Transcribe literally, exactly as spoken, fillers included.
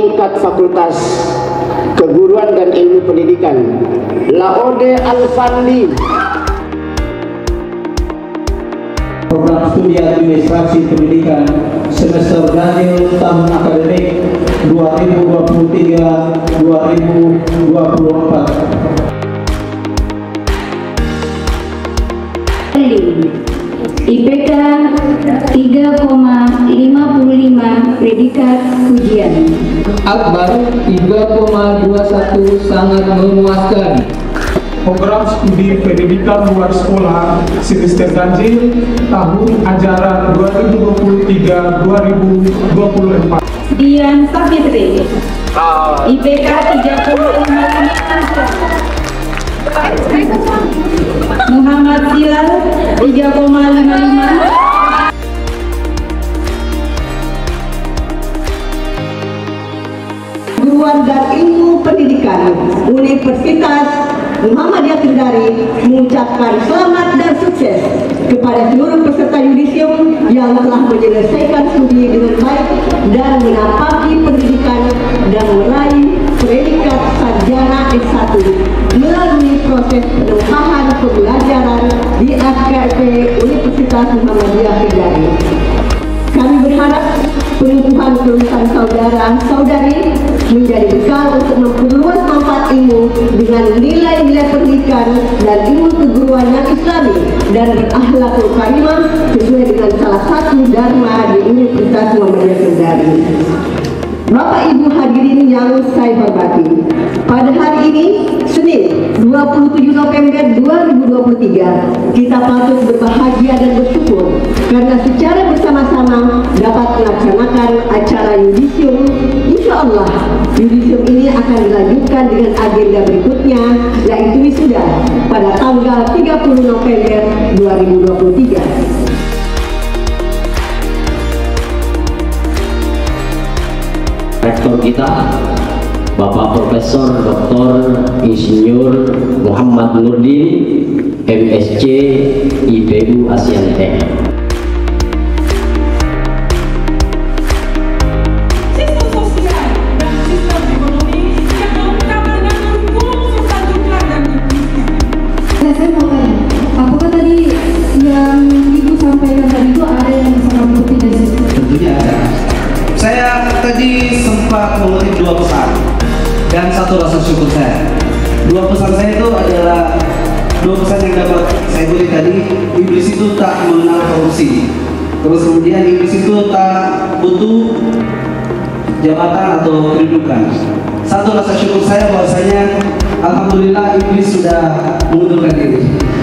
tingkat fakultas keguruan dan ilmu pendidikan, Laode Alfandi. Program studi administrasi pendidikan semester ganjil tahun akademik dua ribu dua puluh tiga dua ribu dua puluh empat. I P K tiga koma lima lima, predikat ujian. Akbar tiga koma dua satu, sangat memuaskan. Program studi pendidikan luar sekolah semester ganjil tahun ajaran dua ribu dua puluh tiga dua ribu dua puluh empat. Dian Sapitri, I P K tiga koma lima lima. Muhammad Silal tiga koma lima lima. Keguruan dan Ilmu Pendidikan Universitas Muhammadiyah Kendari mengucapkan selamat dan sukses kepada seluruh peserta yudisium yang telah menyelesaikan studi dengan baik dan menapaki pendidikan dan meraih predikat sarjana S satu melalui proses penumpahan pembelajaran di F K P Universitas Muhammadiyah Kendari. Kami berharap penumpuhan kelulusan saudara-saudari menjadi bekal untuk memperluas manfaat ilmu dengan nilai-nilai pendidikan dan ilmu keguruan yang islami dan berakhlakul karimah sesuai dengan salah satu dharma di Universitas Muhammadiyah Kendari. Bapak Ibu hadirin yang saya hormati, pada hari ini Senin dua puluh tujuh November dua ribu dua puluh tiga kita patut berbahagia dan bersyukur karena secara bersama-sama dapat melaksanakan acara yudisium. Insya Allah yudisium ini akan dilanjutkan dengan agenda berikutnya, yaitu wisuda pada tanggal tiga puluh November dua ribu dua puluh tiga. Rektor kita Bapak Profesor Doktor Insinyur Muhammad Nurdin, M S C I P U Asian Tech. Sistem sosial dan sistem ekonomi yang melengkapi dengan kurikulum serta jumlah dan jenisnya. Saya mau tanya, apakah tadi yang Ibu sampaikan tadi itu ada yang bisa kamu petik dari situ? Tentunya ada. Saya tadi sempat mengutip dua pesan dan satu rasa syukur saya. Dua pesan saya itu adalah dua pesan yang dapat saya kutip tadi. Iblis itu tak mengenal korupsi. Terus kemudian iblis itu tak butuh jabatan atau kedudukan. Satu rasa syukur saya bahwasanya alhamdulillah iblis sudah mengundurkan diri.